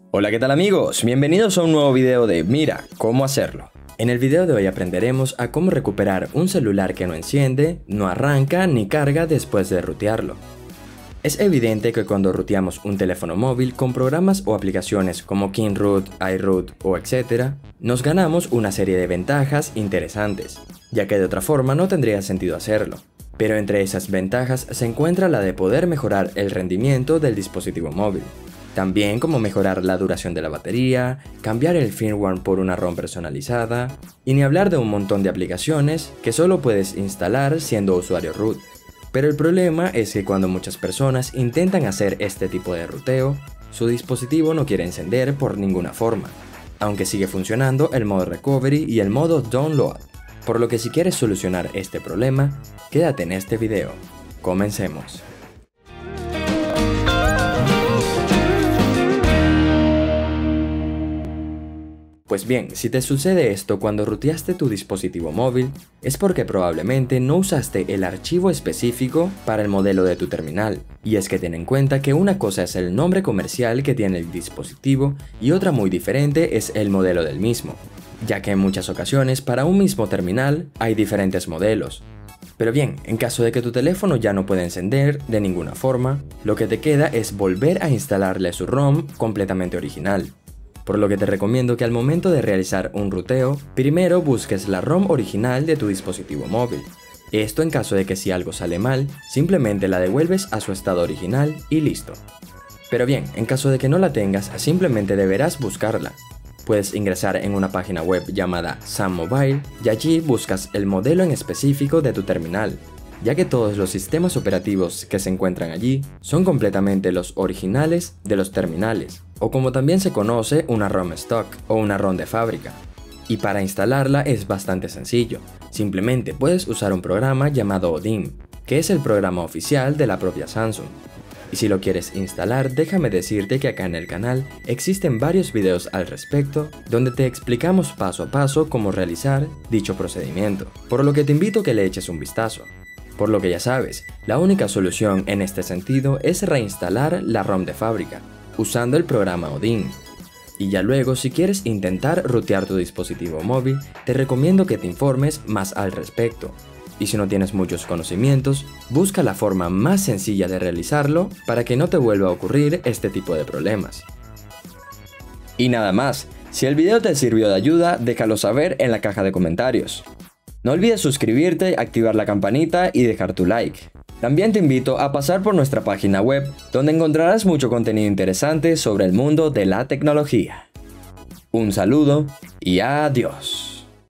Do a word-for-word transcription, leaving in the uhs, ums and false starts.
Hola, ¿qué tal amigos? Bienvenidos a un nuevo video de Mira cómo hacerlo. En el video de hoy aprenderemos a cómo recuperar un celular que no enciende, no arranca ni carga después de rootearlo. Es evidente que cuando rooteamos un teléfono móvil con programas o aplicaciones como KingRoot, iRoot o etcétera, nos ganamos una serie de ventajas interesantes, ya que de otra forma no tendría sentido hacerlo. Pero entre esas ventajas se encuentra la de poder mejorar el rendimiento del dispositivo móvil. También como mejorar la duración de la batería, cambiar el firmware por una ROM personalizada, y ni hablar de un montón de aplicaciones que solo puedes instalar siendo usuario root. Pero el problema es que cuando muchas personas intentan hacer este tipo de rooteo, su dispositivo no quiere encender por ninguna forma, aunque sigue funcionando el modo recovery y el modo download. Por lo que si quieres solucionar este problema, quédate en este video. Comencemos. Pues bien, si te sucede esto cuando rooteaste tu dispositivo móvil, es porque probablemente no usaste el archivo específico para el modelo de tu terminal. Y es que ten en cuenta que una cosa es el nombre comercial que tiene el dispositivo y otra muy diferente es el modelo del mismo, ya que en muchas ocasiones para un mismo terminal hay diferentes modelos. Pero bien, en caso de que tu teléfono ya no pueda encender de ninguna forma, lo que te queda es volver a instalarle su ROM completamente original. Por lo que te recomiendo que al momento de realizar un rooteo, primero busques la ROM original de tu dispositivo móvil. Esto en caso de que si algo sale mal, simplemente la devuelves a su estado original y listo. Pero bien, en caso de que no la tengas, simplemente deberás buscarla. Puedes ingresar en una página web llamada Sam Mobile y allí buscas el modelo en específico de tu terminal, ya que todos los sistemas operativos que se encuentran allí son completamente los originales de los terminales, o como también se conoce una ROM stock o una ROM de fábrica. Y para instalarla es bastante sencillo, simplemente puedes usar un programa llamado Odin, que es el programa oficial de la propia Samsung. Y si lo quieres instalar, déjame decirte que acá en el canal existen varios videos al respecto donde te explicamos paso a paso cómo realizar dicho procedimiento, por lo que te invito a que le eches un vistazo. Por lo que ya sabes, la única solución en este sentido es reinstalar la ROM de fábrica, usando el programa Odin. Y ya luego, si quieres intentar rootear tu dispositivo móvil, te recomiendo que te informes más al respecto. Y si no tienes muchos conocimientos, busca la forma más sencilla de realizarlo para que no te vuelva a ocurrir este tipo de problemas. Y nada más, si el video te sirvió de ayuda, déjalo saber en la caja de comentarios. No olvides suscribirte, activar la campanita y dejar tu like. También te invito a pasar por nuestra página web, donde encontrarás mucho contenido interesante sobre el mundo de la tecnología. Un saludo y adiós.